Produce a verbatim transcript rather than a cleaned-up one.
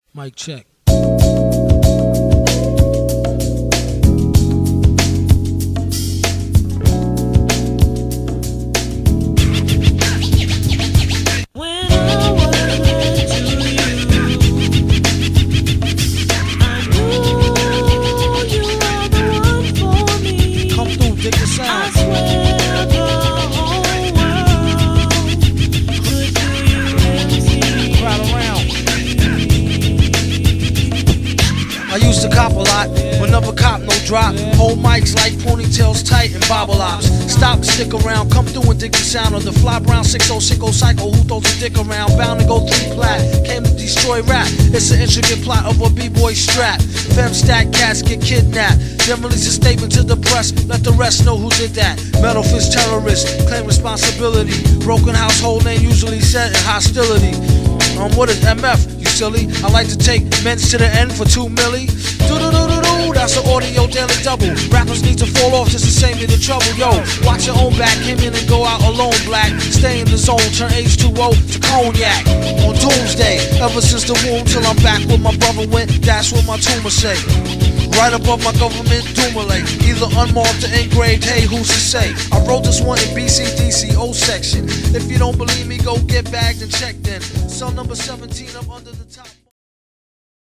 Mic check. I used to cop a lot, but never cop no drop. Hold mics like ponytails tight and bobble ops. Stop and stick around, come through and dig the sound of the fly brown six oh six oh psycho who throws a dick around. Bound to go three plat, came to destroy rap. It's an intricate plot of a b-boy strap. Fem stack cats get kidnapped. Then release a statement to the press, let the rest know who did that. Metal fist terrorist, claim responsibility. Broken household name usually set in hostility. Um, what is M F, you silly? I like to take men's to the end for two milli. Do-do-do-do-do, that's an audio daily double. Rappers need to fall off just to save me the trouble. Yo, watch your own back, came in and go out alone black. Stay in the zone, turn H two O to cognac. On doomsday, ever since the womb till I'm back where my brother went, that's what my tumor say. Right above my government doomulate, either unmarked or engraved, hey, who's to say? I wrote this one in B C D C O section. If you don't believe me, go get bagged and checked in. Cell number seventeen up under the top.